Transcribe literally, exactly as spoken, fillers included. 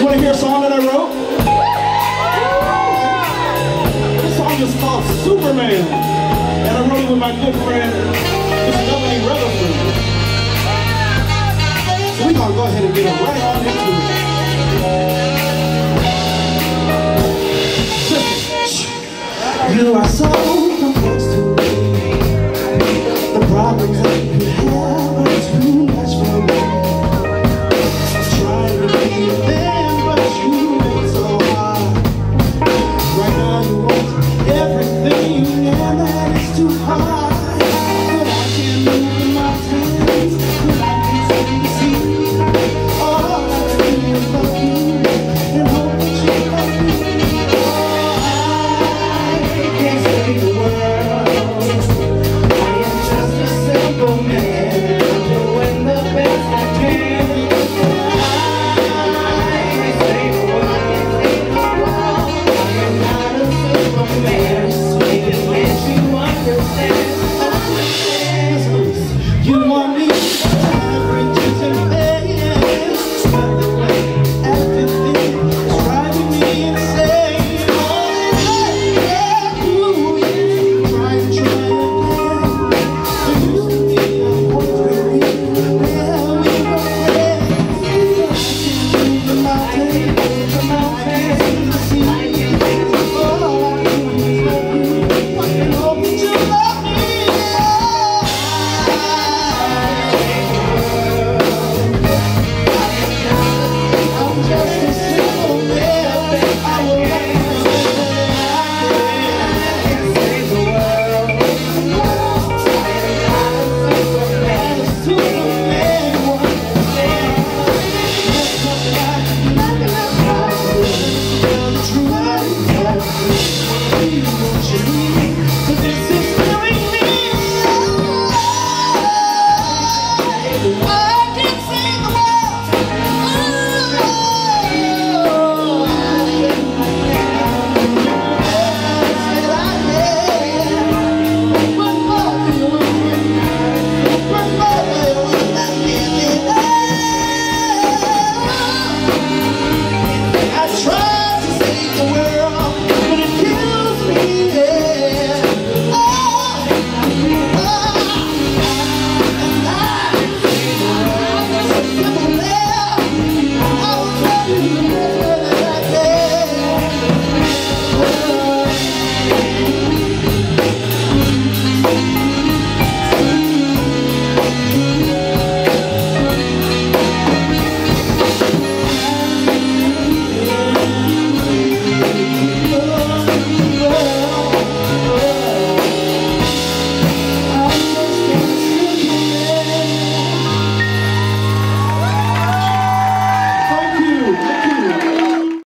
want to hear a song that I wrote? This song is called Superman. And I wrote it with my good friend, Mister Dominique Rutherford. So we're going to go ahead and get it right on into it. You are so